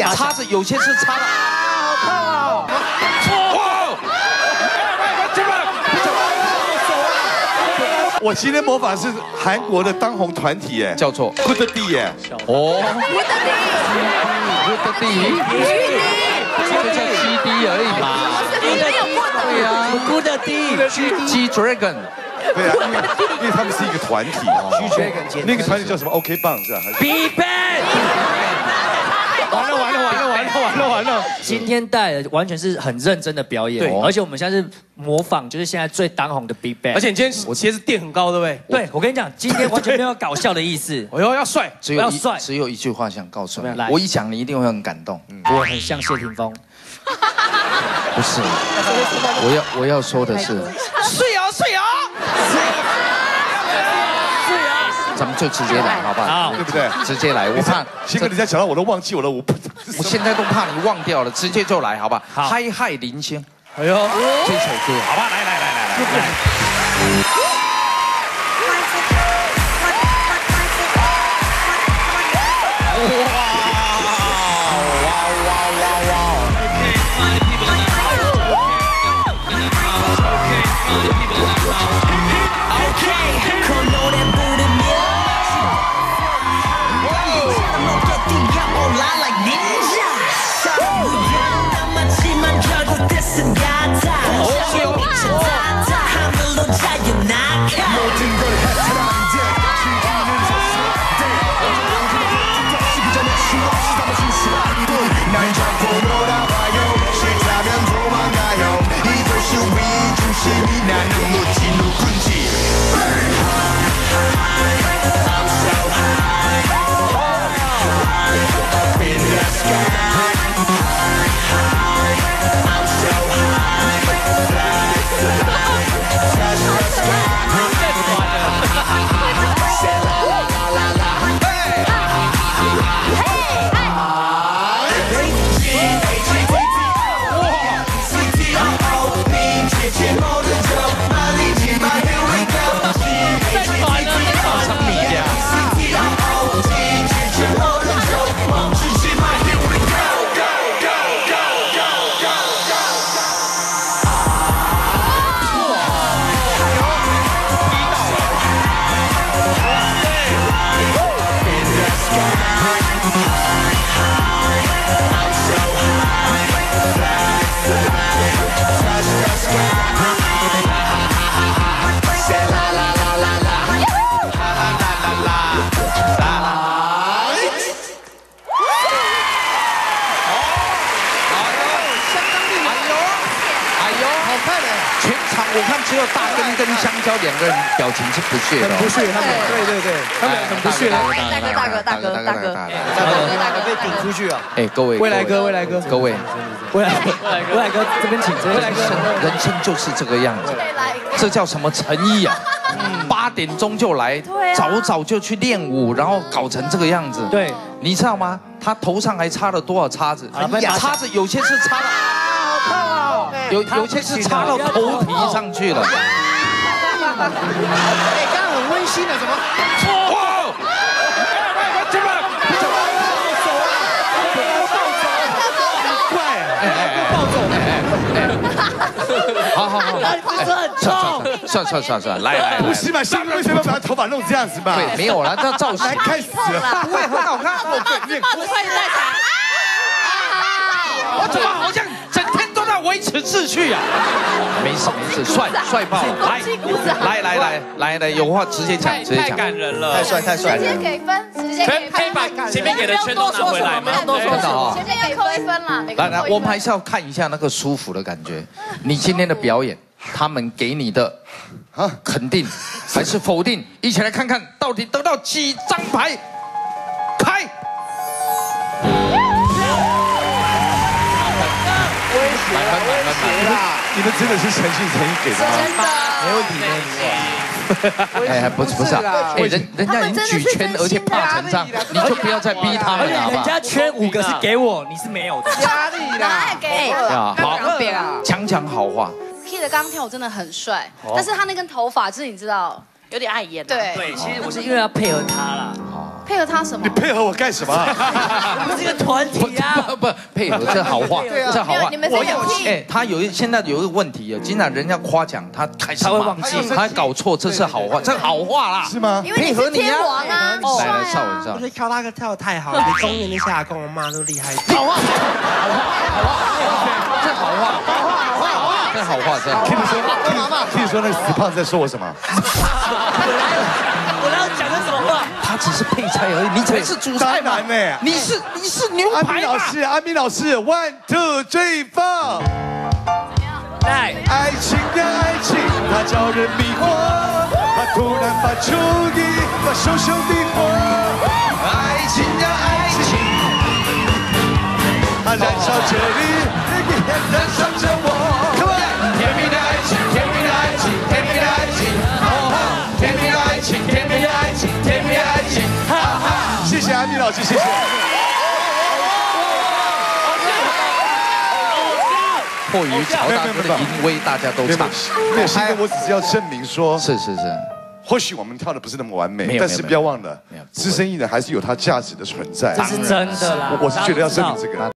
插着，有些是插的。 好痛啊！ 我今天模仿是韩国的当红团体，哎， 叫做 Good D 耶。 哦 ，Good D，这叫 GD 而已嘛。对呀 ，Good D，G Dragon。 对啊，因为他们是一个团体。那个团体叫什么 ？OK 棒是吧 ？Big Bang。完了！ 今天带的完全是很认真的表演，对，而且我们现在是模仿，就是现在最当红的 Big Bang。 而且你今天我鞋子垫很高，对不对？ 对，我跟你讲，今天完全没有搞笑的意思。 我要帅， 只有一句话想告诉你，我一讲你一定会很感动。 我很像谢霆锋。 不是，我要说的是， 睡哦。 咱们就直接来，好不好？ 对不对？ 直接来，我怕先跟你在讲到我都忘记我的舞， 我现在都怕你忘掉了，直接就来，好吧？嗨嗨林星， 哎呦， 这首歌， 好吧，来。 我看只有大根跟香蕉两个人表情是不屑的， 很不屑他们，对，他们很不屑。 大哥被顶出去啊！ 哎，各位， 未来哥， 各位， 未来哥这边请， 人生就是这个样子，这叫什么诚意啊？8点钟就来，早就去练舞，然后搞成这个样子。 对， 你知道吗？他头上还插了多少叉子？叉子有些是插的。有些是插到头皮上去了。 哎，刚刚很温馨的，怎么？ 哇！ 算，来， 不是嘛？下面为什么要把他头发弄这样子嘛？ 对，没有了，这造型开始了， 不会很好看， 不会在场。 我怎么好像整天都在维持秩序啊？没事，帅爆了！来，有话直接讲， 太感人了， 太帅了！ 直接给分， 可以把前面给的圈都拿回来吗？ 多说什么？前面要扣1分了。 来，我们还是要看一下那个舒服的感觉。你今天的表演，他们给你的肯定还是否定？一起来看看到底得到几张牌。开。 你们真的是诚心诚意给的吗？ 真的， 没问题。 哎，不是啊，哎，人家已经举圈，而且怕成这样，你就不要再逼他们了，好不好？ 人家圈5个是给我，你是没有的。 压力啦，给好，讲好话。 Kid 刚刚跳舞真的很帅，但是他那根头发就是你知道有点碍眼。 对， 其实我是因为要配合他啦， 配合他什么你？配合我干什么？ 我们是一个团体啊。 不配合，这好话，这好话。 你们在演戏。 哎，他现在有一个问题，经常人家夸奖他开始他会忘记， 他搞错，这是好话，这好话啦， 是吗？ 因为你是天王啊， 来，少文少我觉。得跳大哥跳的太好了，比公园那些阿公阿妈都厉害。 好话，这好话，这好话，这好话。 听你说那个死胖子在说我什么？ 我要讲的什么话？ 他只是配菜而已，你才是主菜嘛。你是牛排嘛。 阿明老师 ，1 2 3 4。 来， 爱情呀爱情，它叫人迷惑，它突然发出一把熊熊的火。 爱情呀爱情， 它燃烧着你，也燃烧着我。 甜蜜的爱情，甜蜜的爱情，甜蜜的爱情，甜蜜的爱情，甜蜜的爱情，甜蜜的爱情，哈哈！ 谢谢阿明老师，谢谢。 迫于乔大哥的淫威，大家都唱。 没有，现在我只是要证明说， 是， 或许我们跳的不是那么完美， 没有但是不要忘了没有， 资深艺人还是有他价值的存在。 这是真的啦。 我是觉得要证明这个。